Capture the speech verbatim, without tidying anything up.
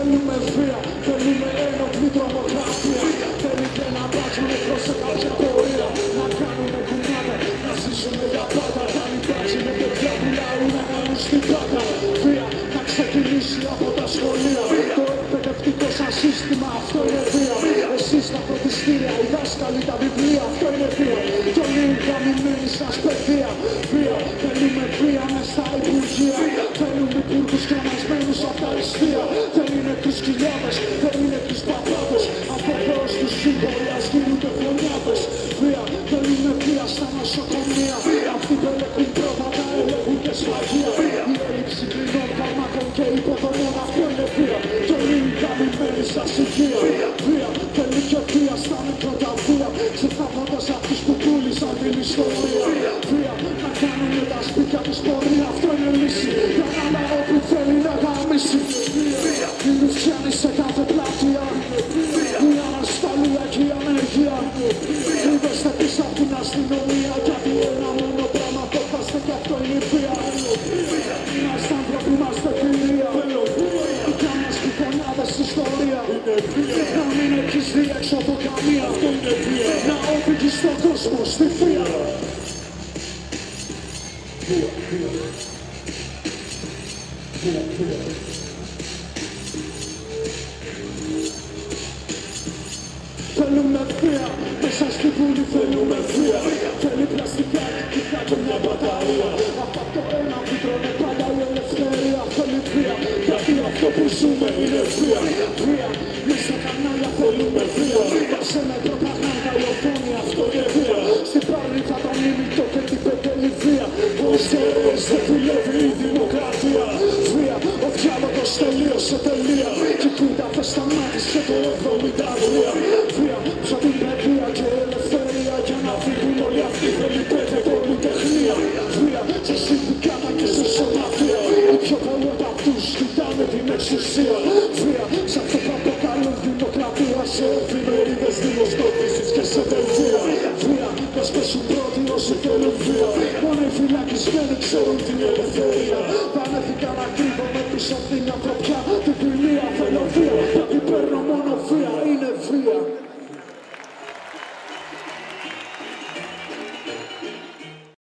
Θέλουμε βία, θέλουμε ένοπλη τρομοκρατία. Θέλετε να μπάτσουνε προς σε κάποια πορεία. Να κάνουνε κουνάτα, να ζήσουμε για πάντα. Θα λιπάξουνε παιδιά που λαούν να κάνουν στην πάντα. Βία, να ξεκινήσει από τα σχολεία. Το εκπαιδευτικό σαν σύστημα, αυτό είναι βία. Εσείς τα φροντιστήρια, οι δάσκαλοι, τα βιβλία, αυτό είναι βία. Το λίγο καμημένη σας παιδεία. Βία, θέλουμε βία μες στα υπουργεία. Θέλουμε υπουργούς κρεμασμένους απ' τα ιστία. Δεν είναι τους κοιλιάδες, δεν είναι τους παπάδες. Από Θεός τους σύμβολιας γίνονται φωνιάδες. Βία, θέλουμε βία στα νοσοκομεία. Αυτοί που ελέγχουν πρόβατα ελέγχουν και σφαγεία. Η έλλειψη κλινών φαρμάκων και υποδομών, αυτό είναι βία. Το λίγο καμημένη σας υγεία. Βία, θέλει και βία στα μικροταφεία. Ξεθάβοντας αυτούς που πούλησαν την ιστορία. Βία, να κάνουνε τα σπίτια τους πορεία, αυτό είναι λύση. Για ένα λαό που θέλει να γαμίσει. Οι Λουφιάνοι σε κάθε πλατεία. Η ανασταλία και η ανεργία. Κρύβεστε πίσω απ' την αστυνομία. Γιατί ένα μόνο πράγμα αποφάστε κι αυτό είναι η βία. Είμαστε άνθρωποι, είμαστε φιλία. Οι κάμιες και οι φωνιάδες ιστορία. Να μην έχεις δει έξοδο καμία. Να οδηγείς στον κόσμο στη βία. Θέλουμε βία, μέσα στη Βουλή θέλουμε βία. Θέλει πλαστικά, κυκλικά και μια μπαταρία. Από το ένα που τρώνε πάντα η ελευθερία. Θέλει βία, γιατί αυτό που ζούμε είναι βία. Βία, μες στα κανάλια θέλουμε βία. Σε με προπαγάνδα η οθόνη, αυτό είναι βία. Στην πάλι θα τον ήμιτο και την πετέλη βία. Ως τερές δεν δουλεύει η δημοκρατία. Βία, ο διάλογος τελείωσε τελεία. Και κοίτα θα σταμάτησε το εβδομήντα τρία. Βία, θα την παιδεία και ελευθερία. Για να φύγουν όλοι αυτοί θέλει πέντε πολυτεχνία. Βία, σε συνδικάτα και σε σωματεία. Οι πιο πολλοί από αυτούς κοιτάνε την εξουσία. Βία, σε αυτό που αποκαλούν δημοκρατία. Σε εφημερίδες δημοσκοπήσεις και σε δελτία. Βία, να σπέσουν πρώτοι όσοι θέλουν βία. Μόνο οι φυλακισμένοι ξέρουν την ελευθερία. Πανέθηκα να κρύβομαι πίσω από την ανθρωπιά.